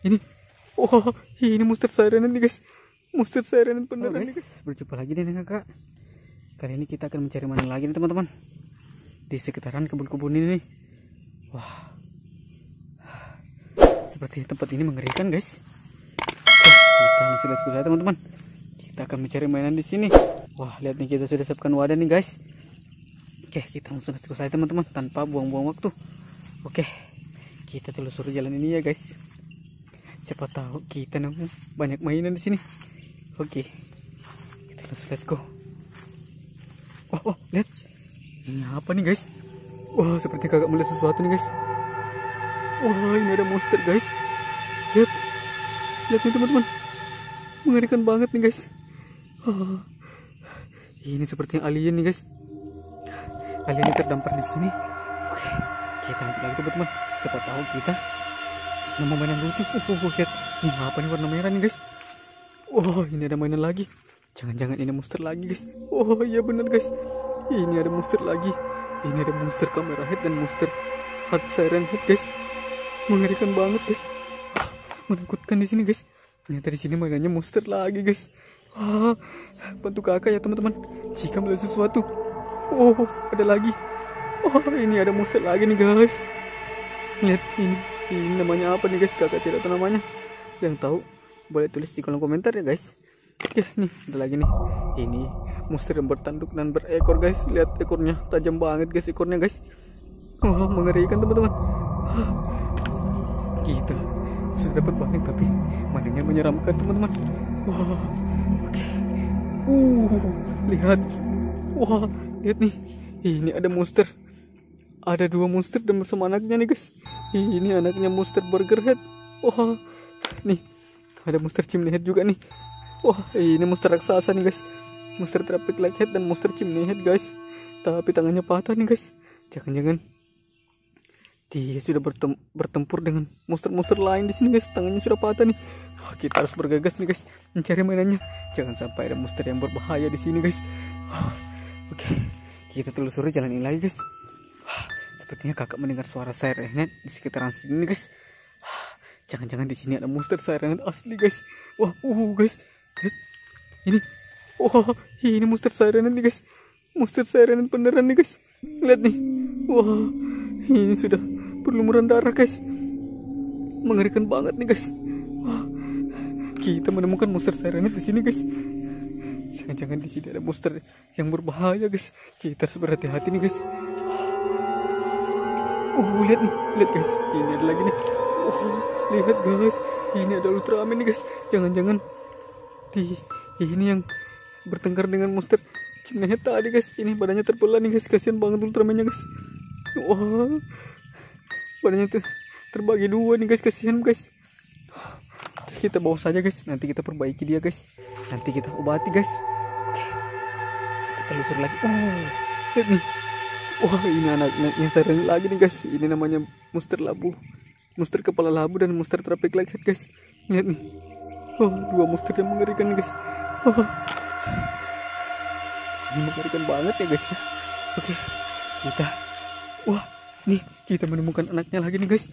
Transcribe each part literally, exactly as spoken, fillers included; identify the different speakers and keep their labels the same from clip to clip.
Speaker 1: Ini, wah, ini monster sirenan nih guys. Monster sirenan beneran
Speaker 2: oh,
Speaker 1: nih guys.
Speaker 2: Berjumpa lagi nih dengan kakak. Kali ini kita akan mencari mana lagi nih teman-teman, di sekitaran kebun-kebun ini nih. Wah, seperti tempat ini mengerikan guys. Oke, kita langsung let's go saja teman-teman. Kita akan mencari mainan di sini. Wah, lihat nih, kita sudah siapkan wadah nih guys. Oke, kita langsung let's go saja teman-teman, tanpa buang-buang waktu. Oke, kita telusuri jalan ini ya guys. Siapa tahu kita nemu banyak mainan di sini. Oke, kita langsung let's go. Oh, oh, lihat, ini apa nih guys? Wah, seperti kakak melihat sesuatu nih guys. Wah, ini ada monster guys. Lihat, lihat nih teman-teman, mengerikan banget nih guys. Oh, ini seperti alien nih guys. Alien ini terdampar di sini. Oke, kita lanjut lagi teman-teman. Siapa tahu kita nemu mainan lucu. Oh, oh, lihat, ini apa nih warna merah nih guys? Oh, ini ada mainan lagi. Jangan-jangan ini monster lagi guys. Oh iya bener guys, ini ada monster lagi. Ini ada monster kamera head dan monster hard siren head guys. Mengerikan banget guys. Menakutkan di sini guys. Ternyata di sini mainannya monster lagi guys. Wah, bantu kakak ya teman-teman jika melihat sesuatu. Oh, ada lagi. Oh, ini ada monster lagi nih guys. Lihat ini, ini namanya apa nih guys? Kakak tidak tahu namanya. Yang tahu boleh tulis di kolom komentar ya guys. Oke, nih ada lagi nih. Ini monster yang bertanduk dan berekor guys. Lihat ekornya, tajam banget guys ekornya guys. Wah, mengerikan teman-teman. Kita sudah dapat banyak tapi mainannya menyeramkan teman-teman. Wah, oke. Uh, lihat. Wah, lihat nih. Ini ada monster. Ada dua monster dan bersama anaknya nih guys. Ini anaknya monster burger head. Wah, nih ada monster chimney head juga nih. Wah, ini monster raksasa nih guys. Monster traffic light head dan monster chimney head guys. Tapi tangannya patah nih guys. Jangan-jangan dia sudah bertem bertempur dengan monster-monster lain di sini guys. Tangannya sudah patah nih. Wah, kita harus bergegas nih guys mencari mainannya. Jangan sampai ada monster yang berbahaya di sini guys. Wah, oke, kita telusuri jalan ini lagi guys. Wah, sepertinya kakak mendengar suara siren di sekitaran sini guys. Jangan-jangan di sini ada monster siren asli guys. Wah, uh guys. Lihat, ini, wah, ini monster sirenan nih guys. Monster sirenan beneran nih guys. Lihat nih, wah, ini sudah berlumuran darah guys. Mengerikan banget nih guys. Wah, kita menemukan monster sirenan di sini guys. Jangan-jangan di sini ada monster yang berbahaya guys. Kita harus berhati-hati nih guys. Oh, lihat nih, lihat guys. Ini ada lagi nih. Oh, lihat guys, ini ada Ultraman nih guys. Jangan-jangan di ini yang bertengkar dengan monster chimney head tadi guys. Ini badannya terbelah nih guys. Kasihan banget Ultramannya guys. Wah, badannya tuh terbagi dua nih guys. Kasihan guys. Kita bawa saja guys. Nanti kita perbaiki dia guys. Nanti kita obati guys. Oke, kita telusur lagi. Oh, lihat nih. Wah, ini anak-anaknya sering lagi nih guys. Ini namanya monster labu, monster kepala labu dan monster traffic light head guys. Lihat nih. Oh, dua monster yang mengerikan nih guys. Oh, sini mengerikan banget ya guys ya. Oke, kita, wah, nih kita menemukan anaknya lagi nih guys.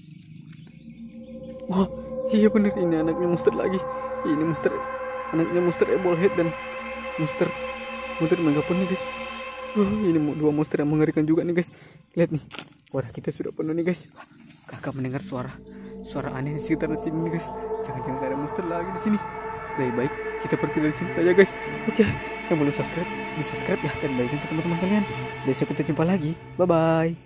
Speaker 2: Wah, iya bener, ini anaknya monster lagi. Ini monster, anaknya monster ebol head dan monster monster megapon nih guys. Wah, ini dua monster yang mengerikan juga nih guys. Lihat nih, wadah kita sudah penuh nih guys. Kakak mendengar suara suara aneh di sekitar sini nih guys. Jangan-jangan ada monster lagi di sini. Lebih baik kita pergi dari sini saja guys. Oke, yang belum subscribe di subscribe ya, dan bagikan ke teman-teman kalian. Besok kita jumpa lagi. Bye bye.